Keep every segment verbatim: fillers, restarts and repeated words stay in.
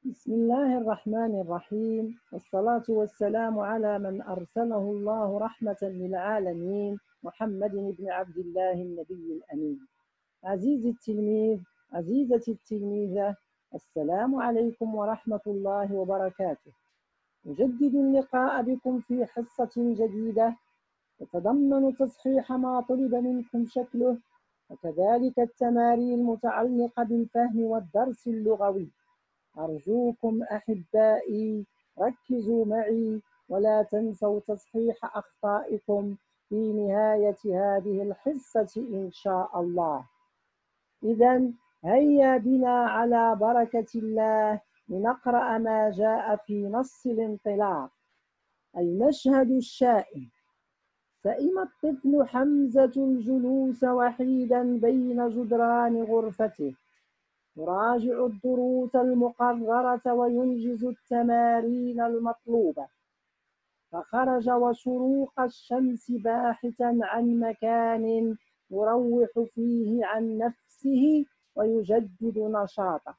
بسم الله الرحمن الرحيم، والصلاة والسلام على من أرسله الله رحمة للعالمين، محمد بن عبد الله النبي الأمين. عزيزي التلميذ، عزيزتي التلميذة، السلام عليكم ورحمة الله وبركاته. أجدد اللقاء بكم في حصة جديدة تتضمن تصحيح ما طلب منكم شكله، وكذلك التمارين المتعلقة بالفهم والدرس اللغوي. أرجوكم أحبائي ركزوا معي ولا تنسوا تصحيح أخطائكم في نهاية هذه الحصة إن شاء الله. إذن هيا بنا على بركة الله لنقرأ ما جاء في نص الانطلاق. المشهد الشائن: سئم الطفل حمزة الجلوس وحيدا بين جدران غرفته، يراجع الدروس المقررة وينجز التمارين المطلوبة، فخرج وشروق الشمس باحثا عن مكان يروح فيه عن نفسه ويجدد نشاطه.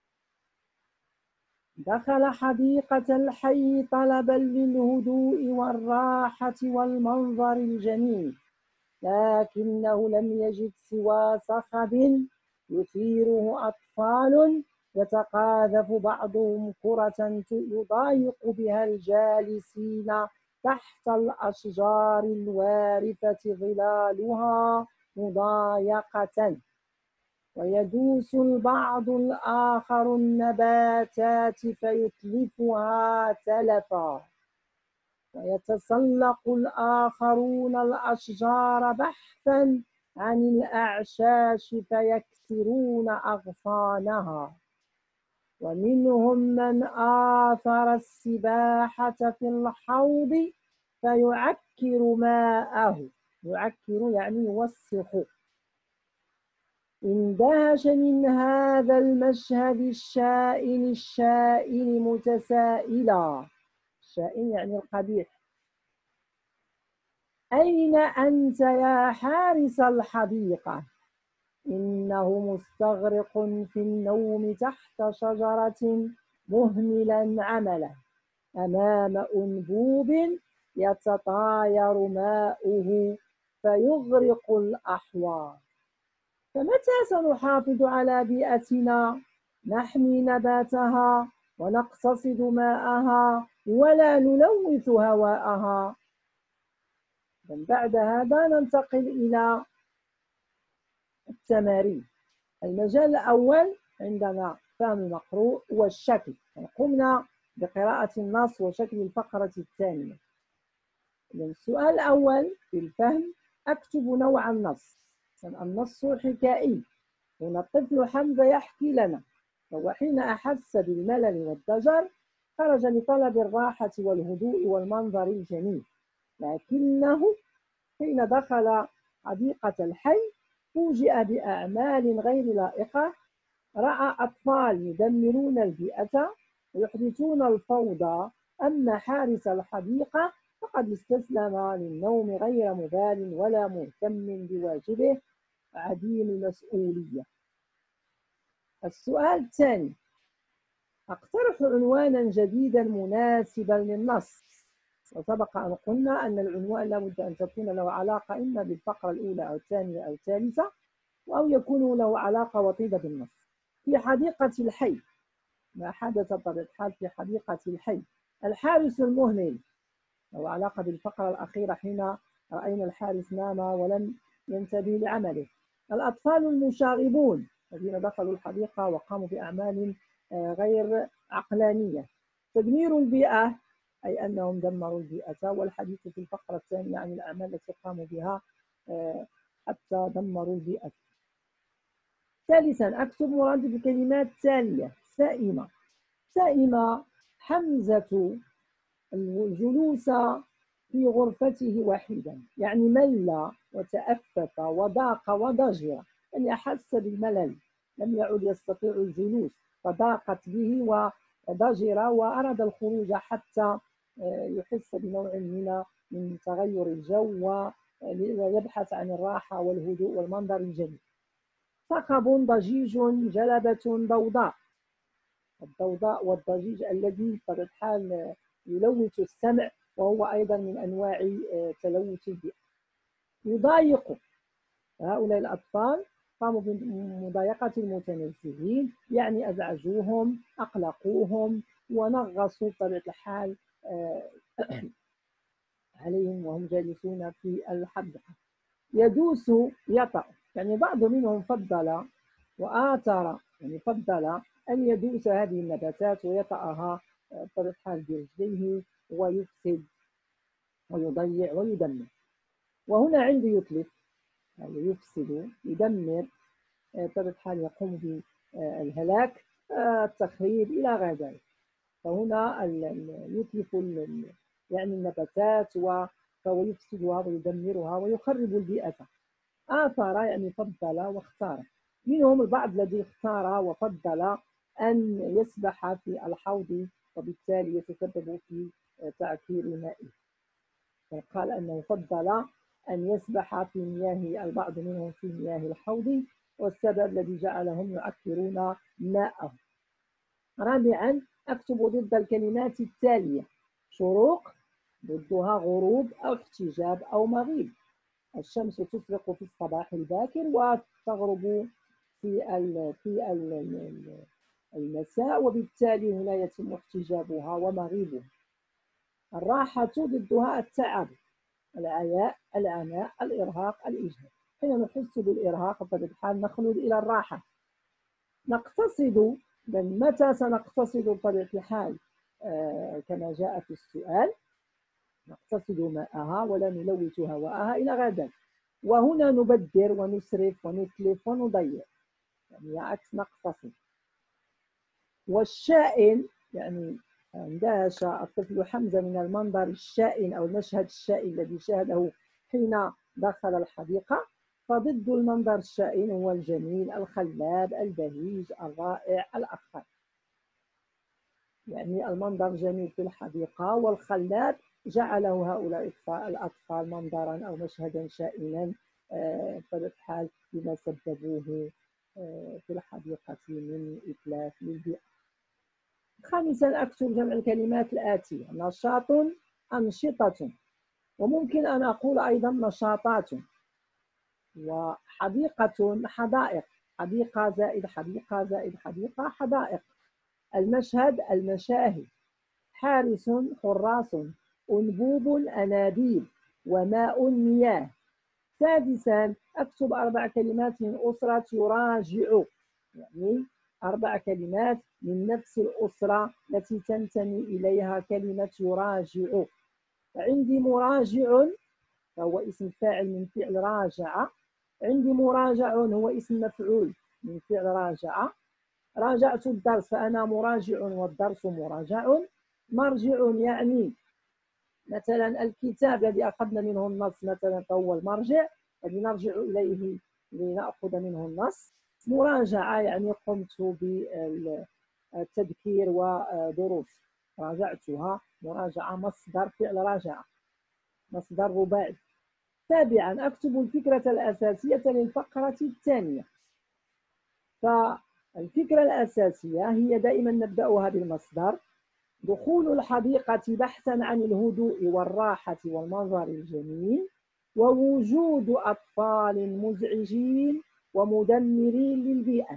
دخل حديقة الحي طلبا للهدوء والراحة والمنظر الجميل، لكنه لم يجد سوى صخب يثيره أطفال يتقاذف بعضهم كرة يضايق بها الجالسين تحت الأشجار الوارفة ظلالها مضايقة، ويدوس البعض الآخر النباتات فيتلفها تلفا، ويتسلق الآخرون الأشجار بحثا عن الأعشاش فيكسرون أغصانها، ومنهم من آثر السباحة في الحوض فيعكر ماءه، يعكر يعني يوسخ. اندهش من هذا المشهد الشائن الشائن متسائلا، الشائن يعني القبيح: أين أنت يا حارس الحديقة؟ إنه مستغرق في النوم تحت شجرة مهملا عمله أمام أنبوب يتطاير ماؤه فيغرق الأحواض. فمتى سنحافظ على بيئتنا، نحمي نباتها ونقتصد ماءها ولا نلوث هواءها؟ بعد هذا ننتقل إلى التمارين. المجال الأول عندنا فهم المقروء والشكل، قمنا بقراءة النص وشكل الفقرة الثانية. السؤال الأول في الفهم: أكتب نوع النص. النص حكائي، هنا الطفل حمزة يحكي لنا: وحين أحس بالملل والضجر خرج لطلب الراحة والهدوء والمنظر الجميل، لكنه حين دخل حديقة الحي فوجئ بأعمال غير لائقة. رأى أطفال يدمرون البيئة ويحدثون الفوضى، أما حارس الحديقة فقد استسلم للنوم غير مبال ولا مهتم بواجبه، عديم المسؤولية. السؤال الثاني: اقترح عنوانا جديدا مناسبا للنص. وسبق أن قلنا أن العنوان لابد أن تكون له علاقة إما بالفقرة الأولى أو الثانية أو الثالثة، أو يكون له علاقة وطيدة بالنص. في حديقة الحي: ما حدث بطبيعة الحال في حديقة الحي؟ الحارس المهمل، له علاقة بالفقرة الأخيرة حين رأينا الحارس نام ولم ينتبه لعمله. الأطفال المشاغبون الذين دخلوا الحديقة وقاموا بأعمال غير عقلانية. تدمير البيئة، أي أنهم دمروا البيئة، والحديث في الفقرة الثانية عن الأعمال التي قاموا بها حتى دمروا البيئة. ثالثا: أكتب مراد الكلمات التالية: سائمة. سائم حمزة الجلوس في غرفته وحيدا، يعني مل وتأفف وضاق وضجر، يعني أحس بالملل، لم يعد يستطيع الجلوس فضاقت به وضجر وأراد الخروج حتى يحس بنوع من من تغير الجو ويبحث عن الراحة والهدوء والمنظر الجميل. صخب ضجيج جلبة ضوضاء، الضوضاء والضجيج الذي بطبيعة الحال يلوث السمع، وهو أيضا من أنواع تلوث البيئة. يضايق هؤلاء الأطفال، قاموا بمضايقة المتنزهين، يعني أزعجوهم، أقلقوهم، ونغصوا بطبيعة الحال عليهم وهم جالسون في الحديقة. يدوس يطأ، يعني بعض منهم فضل وآثر، يعني فضل أن يدوس هذه النباتات ويطأها بطبيعة الحال برجليه ويفسد ويضيع ويدمر. وهنا عندي يتلف، يعني يفسد، يدمر، بطبيعة الحال يقوم بالهلاك، التخريب إلى غير ذلك. فهنا يتلف يعني النباتات فهو يفسدها ويدمرها ويخرب البيئة. آثر يعني فضل واختار. منهم البعض الذي اختار وفضل أن يسبح في الحوض، وبالتالي يتسبب في تعكير مائه. قال أنه فضل أن يسبح في مياه، البعض منهم في مياه الحوض، والسبب الذي جعلهم يعكرون ماءه. رابعا، أكتب ضد الكلمات التالية: شروق ضدها غروب أو احتجاب أو مغيب. الشمس تشرق في الصباح الباكر وتغرب في ال في ال المساء، وبالتالي هنا يتم احتجابها ومغيبها. الراحة ضدها التعب، العياء، العناء، الإرهاق، الإجهاد. حين نحس بالإرهاق بطبيعة الحال نخلد إلى الراحة. نقتصد، بل متى سنقتصد بطبيعة الحال؟ آه كما جاء في السؤال، نقتصد ماءها ولا نلوث هواءها إلى غير ذلك. وهنا نبدر ونسرف ونتلف ونضيع، يعني عكس نقتصد. والشائن، يعني اندهش الطفل حمزة من المنظر الشائن أو المشهد الشائن الذي شاهده حين دخل الحديقة. فضد المنظر الشائن هو الجميل، الخلاب، البهيج، الرائع، الأخضر. يعني المنظر جميل في الحديقة، والخلاب جعله هؤلاء الأطفال منظرا أو مشهدا شائنا بطبيعة الحال بما سببوه في الحديقة من إتلاف للبيئة. خامسا، أكتب جمع الكلمات الآتية: نشاط، أنشطة، وممكن أن أقول أيضا نشاطات. وحديقة، حدائق، حديقة زائد حديقة زائد حديقة، حدائق. المشهد، المشاهد. حارس، حراس. أنبوب، أنابيب. وماء، مياه. سادسا، أكتب أربع كلمات من أسرة يراجع، يعني أربع كلمات من نفس الأسرة التي تنتمي إليها كلمة يراجع. عندي مراجع فهو اسم فاعل من فعل راجع. عندي مراجع هو اسم مفعول من فعل راجع. راجعت الدرس فأنا مراجع والدرس مراجع. مرجع يعني مثلا الكتاب الذي أخذنا منه النص مثلا فهو المرجع الذي نرجع إليه لنأخذ منه النص. مراجعة يعني قمت بالتذكير ودروس، راجعتها. مراجعة مصدر فعل راجع، مصدر رباعي. سابعا، أكتب الفكرة الأساسية للفقرة الثانية. فالفكرة الأساسية هي دائما نبدأها بالمصدر: دخول الحديقة بحثا عن الهدوء والراحة والمنظر الجميل، ووجود أطفال مزعجين ومدمرين للبيئة.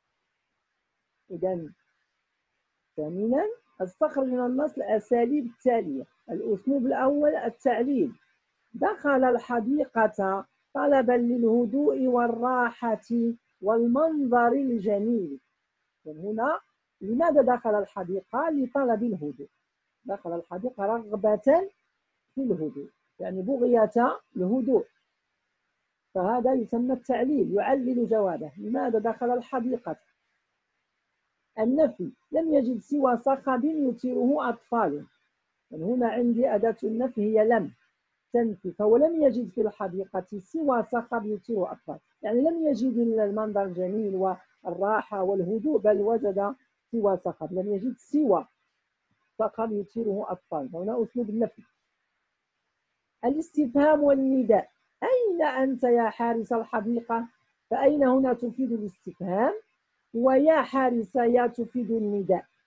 إذن ثامنا، استخرج من النص الأساليب التالية. الأسلوب الأول التعليل: دخل الحديقة طلبا للهدوء والراحة والمنظر الجميل. هنا لماذا دخل الحديقة؟ لطلب الهدوء. دخل الحديقة رغبة في الهدوء، يعني بغية الهدوء، فهذا يسمى التعليل، يعلل جوابه. لماذا دخل الحديقة؟ النفي: لم يجد سوى صخب يثيره أطفال. يعني هنا عندي أداة النفي هي لم تنفي، فهو لم يجد في الحديقة سوى صخب يثيره أطفال، يعني لم يجد المنظر الجميل والراحة والهدوء، بل وجد سوى صخب، لم يجد سوى صخب يثيره أطفال. هنا أسلوب النفي. الاستفهام والنداء: أين أنت يا حارس الحديقة؟ فأين هنا تفيد الاستفهام، ويا حارس يا تفيد النداء.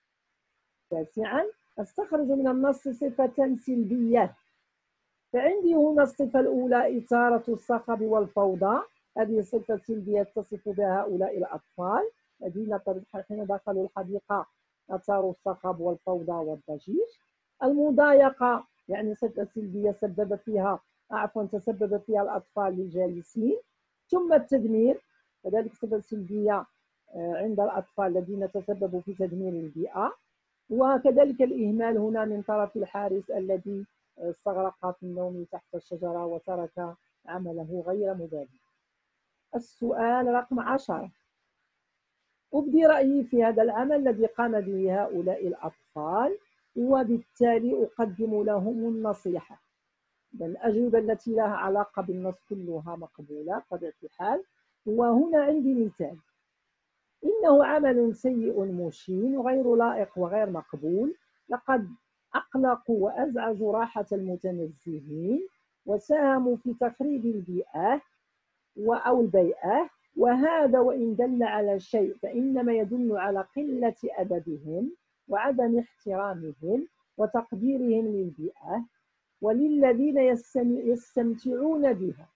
تاسعا استخرج من النص صفة سلبية. فعندي هنا الصفة الأولى إثارة الصخب والفوضى، هذه صفة سلبية تصف بها هؤلاء الأطفال الذين حين دخلوا الحديقة أثاروا الصخب والفوضى والضجيج. المضايقة يعني صفة سلبية سبب فيها عفوا تسبب فيها الأطفال الجالسين. ثم التدمير، كذلك صفة سلبية عند الأطفال الذين تسببوا في تدمير البيئة. وكذلك الإهمال هنا من طرف الحارس الذي استغرق في النوم تحت الشجرة وترك عمله غير مبالي. السؤال رقم عشرة: أبدي رأيي في هذا العمل الذي قام به هؤلاء الأطفال وبالتالي أقدم لهم النصيحة. الأجوبة التي لها علاقة بالنص كلها مقبولة بطبيعة الحال. وهنا عندي مثال: إنه عمل سيء مشين وغير لائق وغير مقبول، لقد أقلقوا وأزعجوا راحة المتنزهين وساهموا في تخريب البيئة أو البيئة، وهذا وإن دل على شيء فإنما يدل على قلة أدبهم وعدم احترامهم وتقديرهم للبيئة وللذين يستمتعون بها.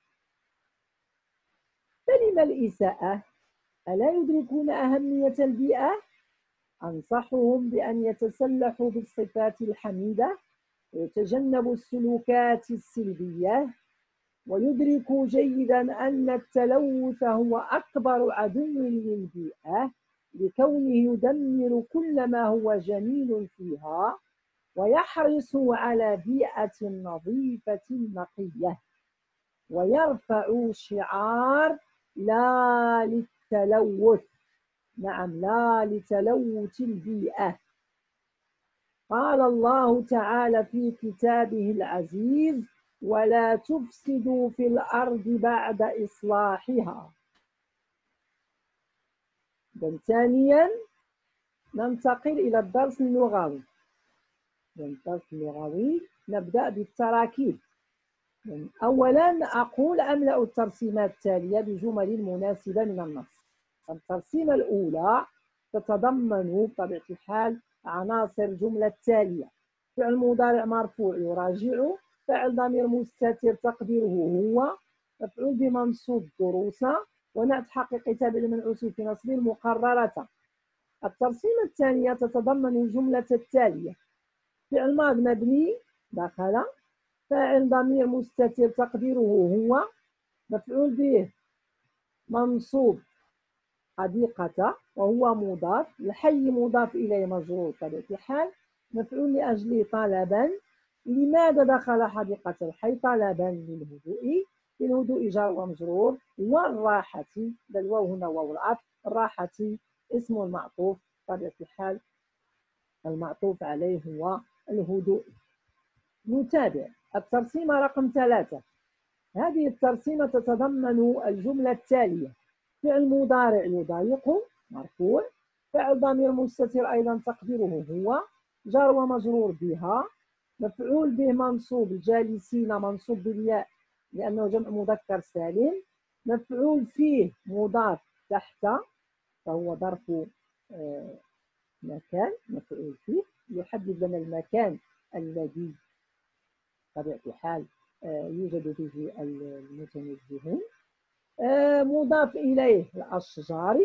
فلما الإساءة؟ ألا يدركون أهمية البيئة؟ أنصحهم بأن يتسلحوا بالصفات الحميدة ويتجنبوا السلوكات السلبية، ويدركوا جيدا أن التلوث هو أكبر عدو للبيئة لكونه يدمر كل ما هو جميل فيها ويحرص على بيئة نظيفة نقية، ويرفع شعار لا للتلوث، نعم لا لتلوث البيئة. قال الله تعالى في كتابه العزيز: ولا تفسدوا في الأرض بعد إصلاحها. ثانيا ننتقل إلى الدرس اللغوي. الدرس اللغوي نبدأ بالتراكيب. أولا أقول أملأ الترسيمات التالية بجمل مناسبة من النص. الترسيمة الأولى تتضمن بطبيعة الحال عناصر الجملة التالية: فعل مضارع مرفوع يراجع، فعل ضمير مستتر تقديره هو، مفعول بمنصوب دروس، ونعت حقيقي تابع لمنعوت في نصب المقررة. الترسيمة الثانية تتضمن الجملة التالية: فعل ماض مبني دخل، فاعل ضمير مستتر تقديره هو، مفعول به منصوب حديقة وهو مضاف، الحي مضاف إليه مجرور بطبيعة الحال، مفعول لأجل طلبا. لماذا دخل حديقة الحي؟ طلبا للهدوء، للهدوء جار ومجرور، والراحة بل واو هنا واو العطف، الراحة اسم المعطوف بطبيعة الحال المعطوف عليه هو الهدوء. نتابع الترسيمة رقم ثلاثة. هذه الترسيمة تتضمن الجملة التالية: فعل مضارع يضايق مرفوع، فعل ضمير مستتر أيضا تقديره هو، جار ومجرور بها، مفعول به منصوب الجالسين منصوب بالياء لأنه جمع مذكر سالم، مفعول فيه مضاف تحت فهو ظرف مكان، مفعول فيه يحدد لنا المكان الذي بطبيعة الحال يوجد فيه المتنزهون. مضاف إليه الأشجار،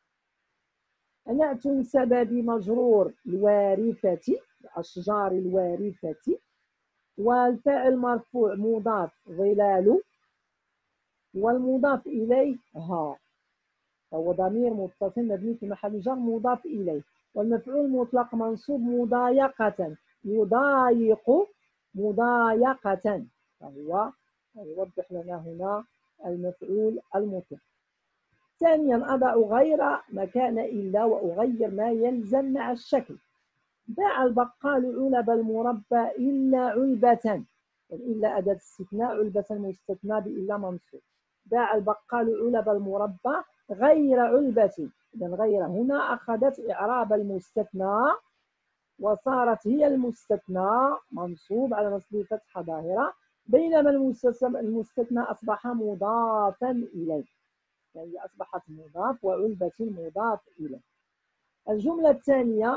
نعت سبب مجرور الوارثة الأشجار الوارثة، والفاعل مرفوع مضاف ظلال، والمضاف إليه ها فهو ضمير متصل مبني في محل جر مضاف إليه، والمفعول مطلق منصوب مضايقة يضايق مضايقة، فهو يوضح لنا هنا المفعول المطلق. ثانيا أضع غير مكان إلا وأغير ما يلزم مع الشكل. باع البقال علب المربى إلا علبة، إلا أداة استثناء، علبة مستثنى بإلا منصوب. باع البقال علب المربى غير علبة، إذا غير هنا أخذت إعراب المستثنى وصارت هي المستثنى منصوب على نصب فتحة ظاهرة، بينما المستثنى أصبح مضافا إليه، يعني أصبحت مضاف وعلبة مضاف إليه. الجملة الثانية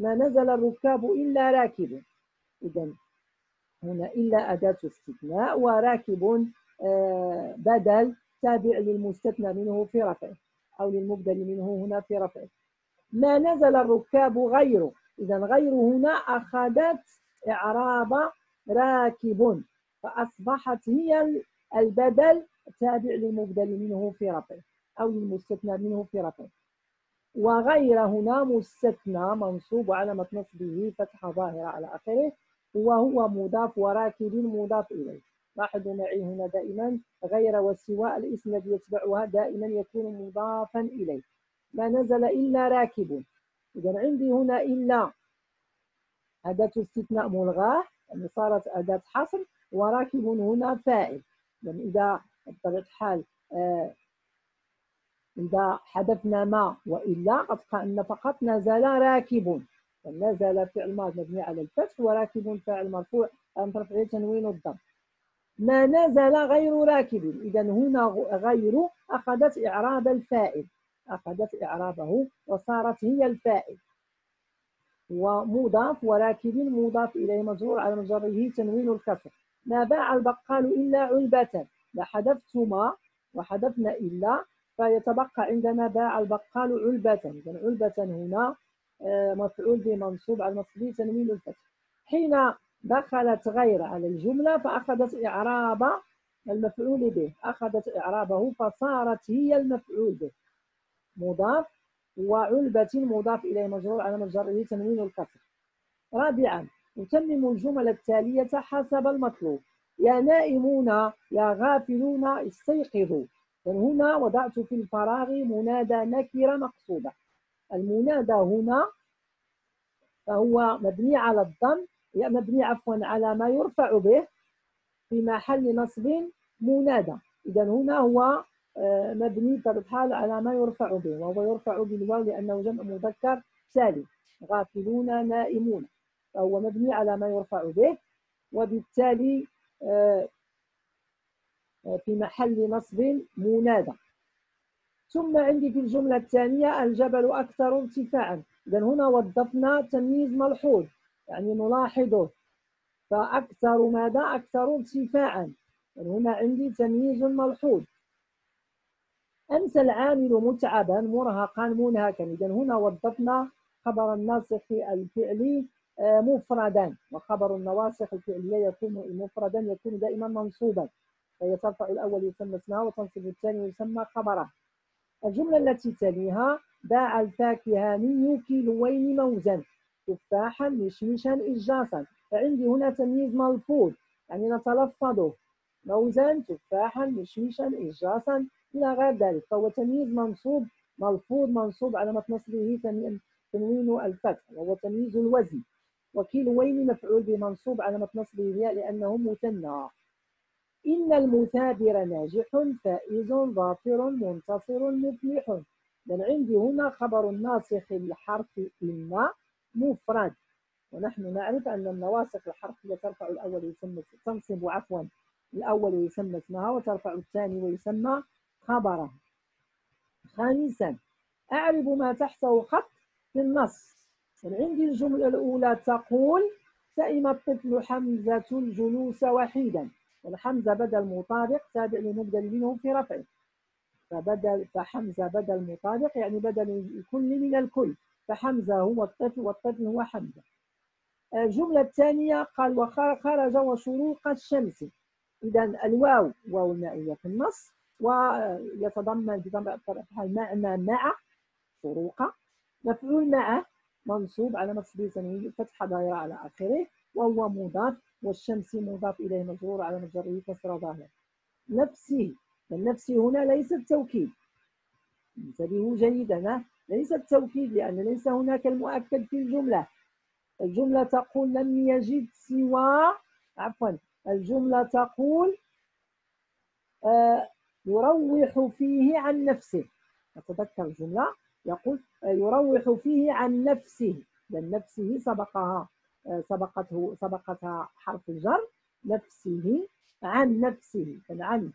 ما نزل الركاب إلا راكب. إذا هنا إلا أداة استثناء، وراكب بدل تابع للمستثنى منه في رفعه أو للمبدل منه هنا في رفعه. ما نزل الركاب غيره، إذا غير هنا أخذت إعراب راكب، فأصبحت هي البدل تابع للمبدل منه في رفعه أو للمستثنى منه في رفعه. وغير هنا مستثنى منصوب علامة نصبه فتحة ظاهرة على آخره، وهو مضاف، وراكب مضاف إليه. لاحظوا معي هنا دائما غير والسواء الاسم الذي يتبعها دائما يكون مضافا إليه. ما نزل إلا راكب، إذا عندي هنا إلا أداة استثناء ملغاة، يعني صارت أداة حصر، وراكب هنا فاعل. يعني إذا بطبيعة الحال آه إذا حذفنا ما وإلا أبقى أن فقط نزل راكب. نزل فعل ماضي مبني على الفتح، وراكب فاعل مرفوع عن رفعه تنوين الضم. ما نزل غير راكب، إذا هنا غير أخذت إعراب الفاعل، أخذت إعرابه وصارت هي الفاعل، ومضاف، وراكب مضاف إليه مجرور على مجره تنوين الكسر. ما باع البقال إلا علبة، لحذفت ما وحذفنا إلا، فيتبقى عندنا باع البقال علبة. إذا علبة هنا مفعول به منصوب على نصبه تنوين الفتح. حين دخلت غير على الجملة فأخذت إعراب المفعول به، أخذت إعرابه فصارت هي المفعول به، مضاف، وعلبة مضاف إليه مجرور على مجره تنوين الكسر. رابعا نتمم الجمل التالية حسب المطلوب. يا نائمون يا غافلون استيقظوا. هنا وضعت في الفراغ منادى نكرة مقصودة. المنادى هنا فهو مبني على الضم، مبني عفوا على ما يرفع به في محل نصب منادى. إذا هنا هو مبني بحال على ما يرفع به، وهو يرفع بالواو لأنه جمع مذكر سالم. غافلون نائمون، فهو مبني على ما يرفع به، وبالتالي في محل نصب منادى. ثم عندي في الجملة الثانية الجبل أكثر ارتفاعا. إذا هنا وظفنا تمييز ملحوظ، يعني نلاحظه، فأكثر ماذا؟ أكثر ارتفاعا. يعني هنا عندي تمييز ملحوظ. أمسى العامل متعبا مرهقا منهكا. إذا هنا وظفنا خبر الناسخ الفعلي مفردا، وخبر النواسخ الفعلية يكون مفردا يكون دائما منصوبا، فيترفع الأول يسمى اسمها وتنصب الثاني يسمى خبره. الجملة التي تليها باع الفاكهاني كيلوين موزا تفاحا مشمشا إجاصا. فعندي هنا تمييز ملفوظ، يعني نتلفظه، موزا تفاحا مشمشا إجاصا إلى غير ذلك، فهو تمييز منصوب ملفوظ منصوب علامة نصبه تنوين الفتح وهو تمييز الوزن. وكيلوين مفعول به منصوب علامة نصبه لأنه مثنى. إن المثابر ناجح فائز ظافر منتصر مفلح. بل عندي هنا خبر الناسخ الحرف إن مفرد، ونحن نعرف أن النواسخ الحرفية ترفع الأول ويسمى تنصب عفوا الأول ويسمى اسمها، وترفع الثاني ويسمى خبره. خامسا أعرب ما تحته خط في النص. عندي الجملة الأولى تقول سئم الطفل حمزة الجلوس وحيدا، والحمزة بدل مطابق تابع لمبدل منه في رفعه، فبدل فحمزة بدل مطابق يعني بدل الكل من الكل، فحمزة هو الطفل والطفل هو حمزة. الجملة الثانية قال وخرج وشروق الشمس. إذا الواو واو المائية في النص، ويتضمن بطبيعة المعنى مع شروق، مفعول معه منصوب على نصبه تنوين فتحة دائرة على آخره، وهو مضاف، والشمس مضاف إليه مجرور على مجره كسر ظاهر. نفسه، النفس هنا ليس التوكيد، انتبهوا جيدا، ليس التوكيد لأن ليس هناك المؤكد في الجملة. الجملة تقول لم يجد سوى عفوا الجملة تقول آه يروح فيه عن نفسه. أتذكر الجملة يقول يروح فيه عن نفسه، لأن نفسه سبقها سبقته سبقتها حرف الجر، نفسه عن نفسه، عن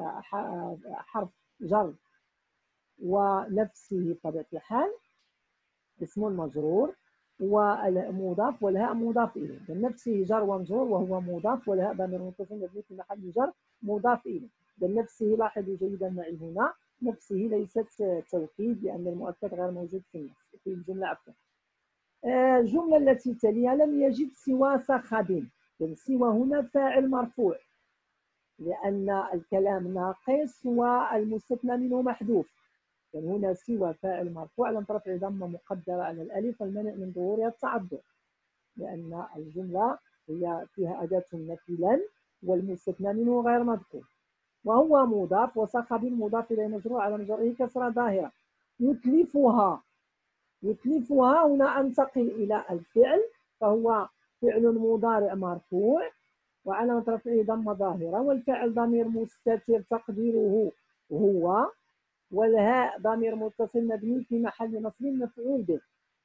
حرف جر، ونفسه بطبيعة الحال اسم مجرور والمضاف والهاء مضاف إليه، نفسه جر ومجرور وهو مضاف، والهاء ضمير متصل مبني في محل جر مضاف إليه. نفسه لاحظوا جيدا معي هنا، نفسه ليست توكيد لأن المؤكد غير موجود في النص في الجملة عفوا. الجملة التي تليها لم يجد سوى صخب، سوى هنا فاعل مرفوع لأن الكلام ناقص والمستثنى منه محذوف، يعني هنا سوى فاعل مرفوع لم ترفع ضمة مقدرة على الألف والمنع من ظهورها التعذر، لأن الجملة هي فيها أداة النفي لن والمستثنى منه غير مذكور، وهو مضاف وصخب مضاف إليه مجرور على مجره كسرة ظاهرة. يتلفها، يتلفها هنا أنتقل إلى الفعل، فهو فعل مضارع مرفوع وعلامة رفعه ضمة ظاهرة، والفعل ضمير مستتر تقديره هو، والهاء ضمير متصل مبني في محل نصب مفعول به.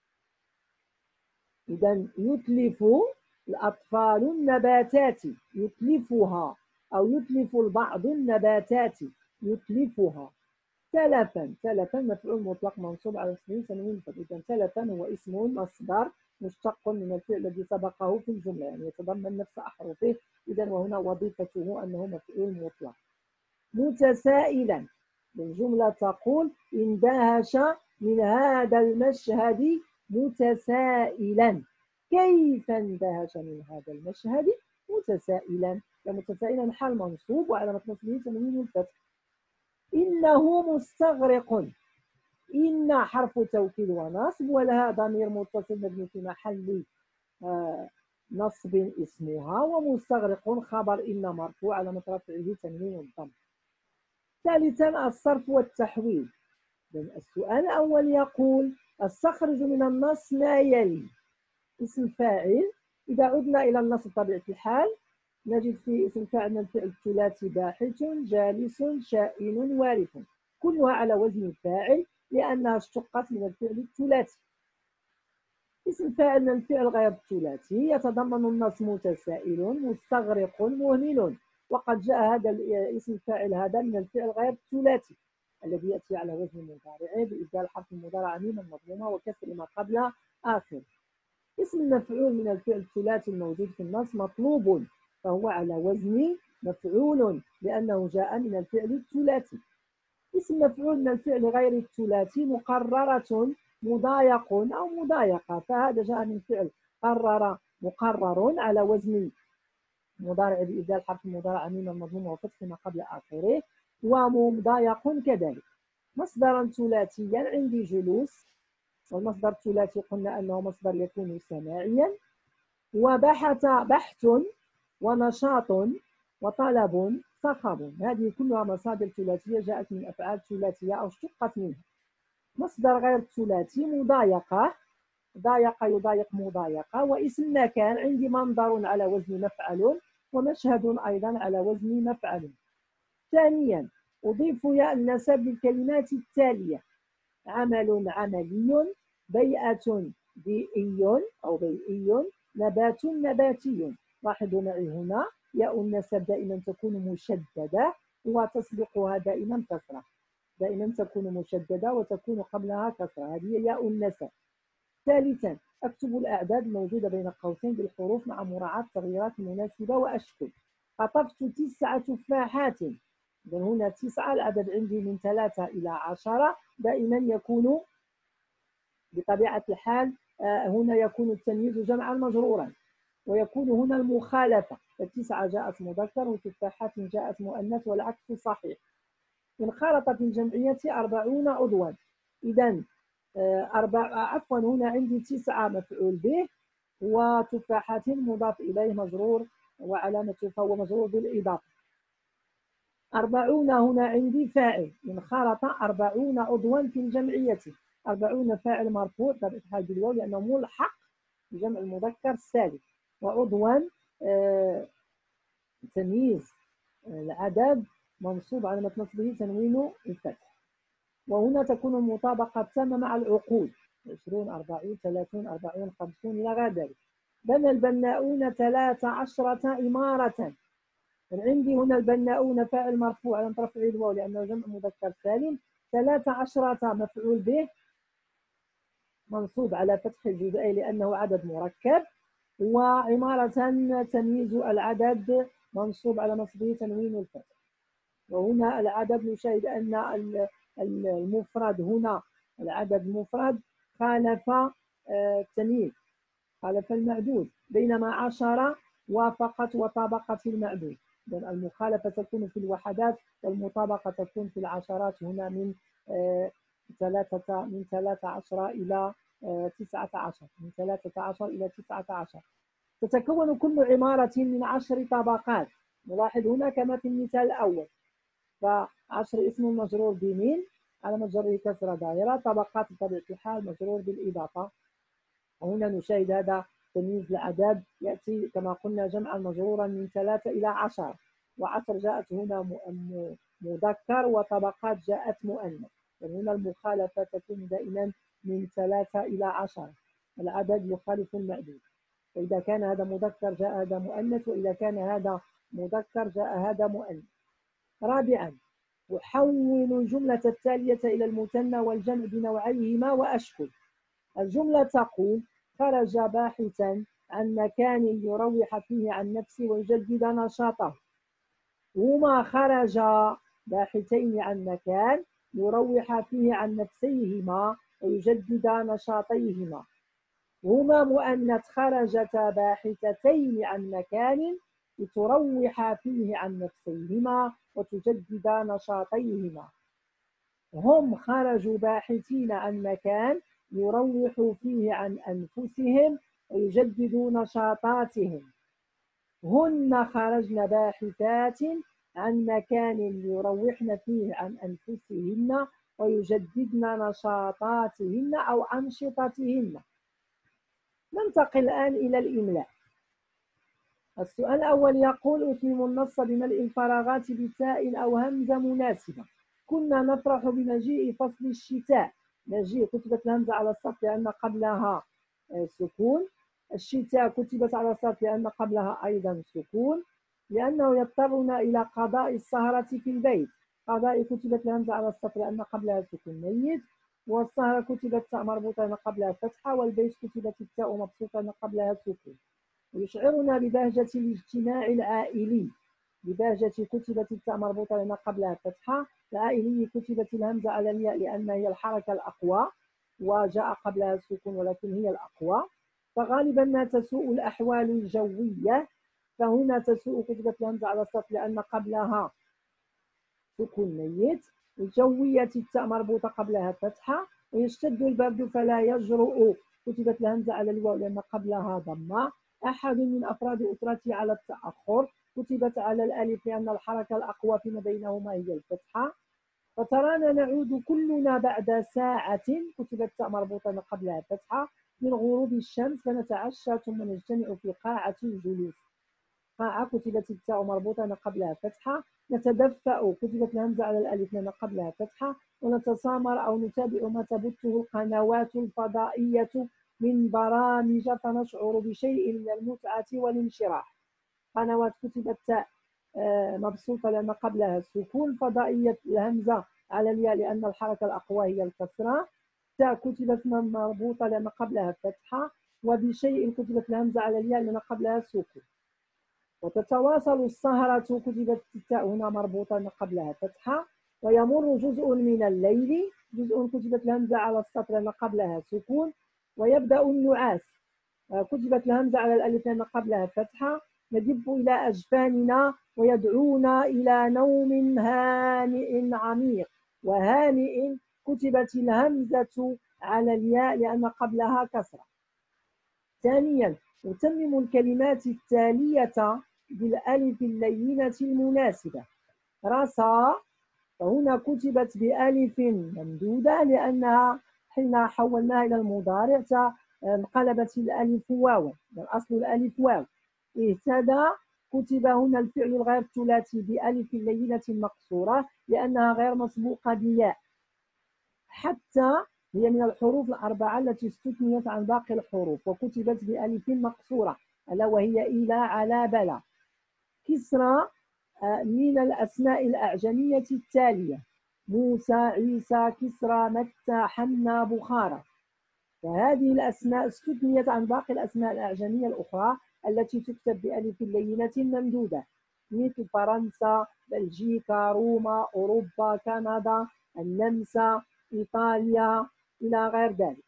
إذا يتلف الأطفال النباتات، يتلفها أو يتلف البعض النباتات، يتلفها. تلفا، تلفا مفعول مطلق منصوب على اسمه تنوين الفتح. إذا تلفا هو اسم مصدر مشتق من الفعل الذي سبقه في الجملة، يعني يتضمن نفس أحرفه، إذا وهنا وظيفته أنه مفعول مطلق. متسائلا، الجملة تقول اندهش من هذا المشهد متسائلا. كيف اندهش من هذا المشهد متسائلا؟ متسائلا حال منصوب وعلامة نصبه تنوين الفتح. إنه مستغرق، إن حرف توكيد ونصب، ولها ضمير متصل مبني في محل آه نصب اسمها، ومستغرق خبر إن مرفوع على رفعه تنوين الضم. ثالثا الصرف والتحويل. السؤال الأول يقول استخرج من النص ما يلي. اسم فاعل، إذا عدنا إلى النص بطبيعة الحال نجد في اسم فاعل الفعل الثلاثي باحث جالس شائن وارث، كلها على وزن فاعل لأنها اشتقت من الفعل الثلاثي. اسم فاعل من الفعل غير الثلاثي يتضمن النص متسائل مستغرق مهمل، وقد جاء هذا اسم الفاعل هذا من الفعل غير الثلاثي الذي يأتي على وزن مضارع بإبدال حرف المضارع ميما مضمومة وكسر ما قبل آخر. اسم المفعول من الفعل الثلاثي الموجود في النص مطلوب، فهو على وزن مفعول لأنه جاء من الفعل الثلاثي. اسم مفعول من الفعل غير الثلاثي مقررة مضايق أو مضايقة، فهذا جاء من فعل قرر مقرر على وزن مضارع بإبدال حرف المضارع ميما مضمومة وفتح ما قبل آخره، ومضايق كذلك. مصدرا ثلاثيا عندي جلوس، والمصدر الثلاثي قلنا أنه مصدر يكون سماعيا، وبحث بحث ونشاط وطلب صخب، هذه كلها مصادر ثلاثية جاءت من أفعال ثلاثية أو اشتقت منها. مصدر غير ثلاثي مضايقة، ضايق يضايق مضايقة. واسم مكان عندي منظر على وزن مفعل ومشهد أيضا على وزن مفعل. ثانيا أضيف ياء النسب للكلمات التالية: عمل عملي، بيئة بيئي أو بيئي، نبات نباتي. لاحظوا معي هنا ياء النسب دائما تكون مشددة وتسبقها دائما كسرة، دائما تكون مشددة وتكون قبلها كسرة، هذه ياء النسب. ثالثا أكتب الأعداد الموجودة بين قوسين بالحروف مع مراعاة التغييرات المناسبة وأشكل. قطفت تسع تفاحات، إذا هنا تسعة، العدد عندي من ثلاثة إلى عشرة، دائما يكون بطبيعة الحال هنا يكون التمييز جمعا مجرورا، ويكون هنا المخالفة، التسعة جاءت مذكر وتفاحات جاءت مؤنث والعكس صحيح. انخرط في الجمعية أربعون عضوا، إذا أربع عفوا هنا عندي تسعة مفعول به وتفاحات مضاف إليه مجرور وعلامة فهو مجرور بالإضافة. أربعون هنا عندي فاعل، انخرط أربعون عضوا في الجمعية، أربعون فاعل مرفوع بطبيعة الحال بالواو لأنه ملحق بجمع المذكر السالم، وعضوا آه تمييز العدد منصوب على نصبه تنوين الفتح. وهنا تكون المطابقة التامة مع العقود: عشرون أربعين ثلاثون أربعون خمسون إلى غير ذلك. بنى البناؤون ثلاث عشرة إمارة، عندي هنا البناؤون فاعل مرفوع على رفعه الواو لأنه جمع مذكر سالم، ثلاث عشرة مفعول به منصوب على فتح الجزئين لأنه عدد مركب، وعمارة تمييز العدد منصوب على نصبه تنوين الفتح. وهنا العدد نشاهد أن المفرد هنا العدد المفرد خالف التمييز، خالف المعدود، بينما عشرة وافقت وطابقت المعدود. إذن المخالفة تكون في الوحدات والمطابقة تكون في العشرات، هنا من ثلاثة من ثلاثة عشر إلى تسعة عشر، من ثلاثة عشر إلى تسعة عشر. تتكون كل عمارة من عشر طبقات. نلاحظ هنا كما في المثال الأول، فعشر اسم مجرور بمن على مجره كسر دائرة، طبقات بطبيعة الحال مجرور بالإضافة. وهنا نشاهد هذا تمييز الأعداد يأتي كما قلنا جمعا مجرورا من ثلاثة إلى عشرة، وعشر جاءت هنا مذكر وطبقات جاءت مؤنث. وهنا المخالفة تكون دائما من ثلاثة إلى عشرة، العدد يخالف المعدود. فإذا كان هذا مذكر جاء هذا مؤنث، وإذا كان هذا مذكر جاء هذا مؤنث. رابعا، أحول الجملة التالية إلى المثنى والجمع بنوعيهما وأشكل. الجملة تقول: خرج باحثا عن مكان يروح فيه عن نفسه ويجدد نشاطه. هما خرج باحثين عن مكان يروح فيه عن نفسيهما ويجدد نشاطيهما. هما مؤنث، خرجتا باحثتين عن مكان لتروح فيه عن نفسيهما وتجدد نشاطيهما. هم خرجوا باحثين عن مكان يروحوا فيه عن أنفسهم ويجددوا نشاطاتهم. هن خرجن باحثات عن مكان يروحن فيه عن أنفسهن ويجددن نشاطاتهن أو أنشطتهن. ننتقل الآن إلى الإملاء. السؤال الأول يقول: أتمم النص بملء الفراغات بتاء أو همزة مناسبة. كنا نفرح بمجيء فصل الشتاء. مجيء كتبت الهمزة على السطر لأن قبلها سكون. الشتاء كتبت على السطر لأن قبلها أيضا سكون، لأنه يضطرون إلى قضاء السهرة في البيت. قضاء كتبت الهمزة على السطر لأن قبلها سكون ميت، والسهرة كتبت تاء مربوطة لأن قبلها فتحة، والبيت كتبت التاء مبسوطة لأن قبلها سكون. ويشعرنا ببهجة الاجتماع العائلي. ببهجة كتبت التاء مربوطة لأن قبلها فتحة. العائلي كتبت الهمزة على الياء لأن هي الحركة الأقوى وجاء قبلها السكون ولكن هي الأقوى. فغالبا ما تسوء الأحوال الجوية، فهنا تسوء كتبت الهمزة على السطر لأن قبلها سكون ميت. الجوية التاء مربوطة قبلها فتحة. ويشتد البرد فلا يجرؤ كتبت الهمزة على الواو لأن قبلها ضمة. أحد من أفراد أسرتي على التأخر كتبت على الألف لأن الحركة الأقوى فيما بينهما هي الفتحة. فترانا نعود كلنا بعد ساعة كتبت تاء مربوطة قبلها فتحة من غروب الشمس، فنتعشى ثم نجتمع في قاعة الجلوس. قاعة كتبت التاء مربوطة قبلها فتحة. نتدفأ كتبت الهمزة على الألف لأن قبلها فتحة. ونتسامر أو نتابع ما تبثه القنوات الفضائية من برامج فنشعر بشيء من المتعة والانشراح. قنوات كتبت تاء مبسوطة لأن قبلها السكون. فضائية الهمزة على الياء لأن الحركة الأقوى هي الكسرة. تاء كتبت مربوطة لأن قبلها فتحة. وبشيء كتبت الهمزة على الياء لأن قبلها السكون. وتتواصل السهرة كتبت التاء هنا مربوطة لأن قبلها فتحة. ويمر جزء من الليل. جزء كتبت الهمزة على السطر لأن قبلها سكون. ويبدأ النعاس كتبت الهمزة على الألف لأن قبلها فتحة. ندب إلى أجفاننا ويدعونا إلى نوم هانئ عميق. وهانئ كتبت الهمزة على الياء لأن قبلها كسرة. ثانيا، أتمم الكلمات التالية بالألف اللينة المناسبة. رسى، فهنا كتبت بألف ممدودة لأنها حين حولناها إلى المضارع انقلبت الألف واوا، الأصل الألف واو. اهتدى، كتب هنا الفعل الغير ثلاثي بألف لينة مقصورة لأنها غير مسبوقة بياء. حتى هي من الحروف الأربعة التي استثنيت عن باقي الحروف وكتبت بألف مقصورة ألا وهي إلى على بلا. كسرى من الأسماء الأعجمية التالية: موسى، عيسى، كسرى، متى، حنا، بخارى. فهذه الأسماء استثنيت عن باقي الأسماء الأعجمية الأخرى التي تكتب بألف لينة ممدودة، مثل فرنسا، بلجيكا، روما، أوروبا، كندا، النمسا، إيطاليا، إلى غير ذلك.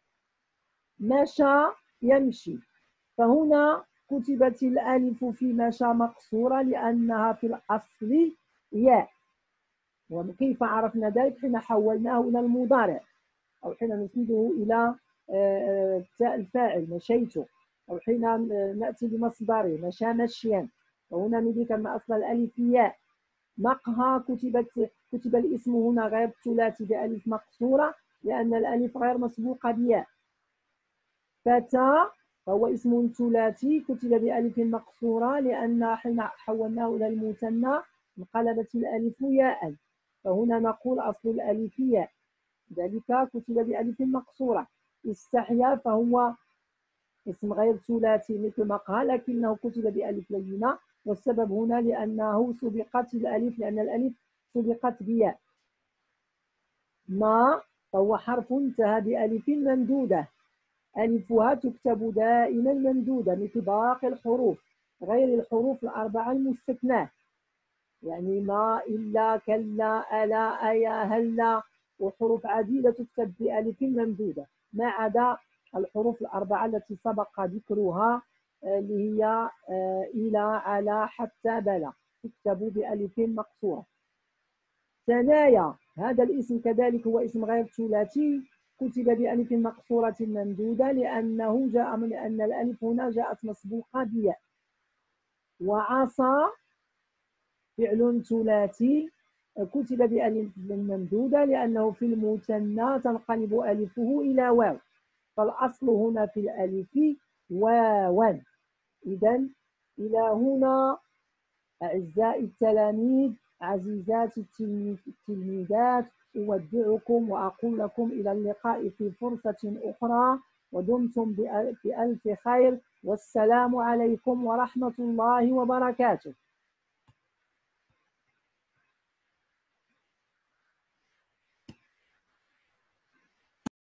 مشى، يمشي، فهنا كتبت الألف في مشى مقصورة لأنها في الأصل ياء. وكيف عرفنا ذلك؟ حين حولناه إلى المضارع، أو حين نسنده إلى تاء الفاعل مشيت، أو حين نأتي بمصدره مشى مشيا، وهنا ندرك أن أصل الألف ياء. مقهى كتبت كتب الاسم هنا غير ثلاثي بألف مقصورة لأن الألف غير مسبوقة بياء. فتى فهو اسم ثلاثي كتب بألف مقصورة لأن حين حولناه إلى المثنى انقلبت الألف ياء، فهنا نقول أصل الألف ياء، ذلك كتب بألف مقصورة. استحيا فهو اسم غير ثلاثي مثل مقهى لكنه كتب بألف لينة، والسبب هنا لأنه سبقت الألف لأن الألف سبقت بياء. ما فهو حرف انتهى بألف ممدودة، ألفها تكتب دائما ممدودة مثل باقي الحروف غير الحروف الأربعة المستثناة، يعني ما، إلا، كلا، ألا، أيا، هلا، وحروف عديدة تكتب بألف ممدودة ما عدا الحروف الأربعة التي سبق ذكرها اللي هي إلى، على، حتى، بلى، تكتب بألف مقصورة. ثنايا هذا الاسم كذلك هو اسم غير ثلاثي كتب بألف مقصورة ممدودة لأنه جاء من أن الألف هنا جاءت مسبوقة بياء. وعصى فعل ثلاثي كتب بألف ممدودة لأنه في المثنى تنقلب ألفه إلى واو، فالأصل هنا في الألف واوا. إذا إلى هنا أعزائي التلاميذ، عزيزاتي التلميذات، أودعكم وأقول لكم إلى اللقاء في فرصة أخرى، ودمتم بألف خير، والسلام عليكم ورحمة الله وبركاته.